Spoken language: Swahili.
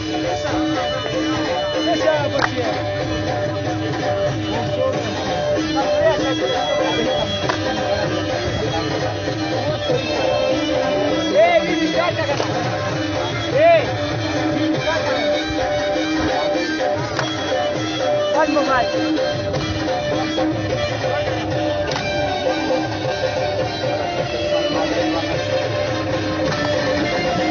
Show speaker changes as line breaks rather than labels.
Deixa você. Ei, me caga, cara. Ei, me caga. Vai, meu pai.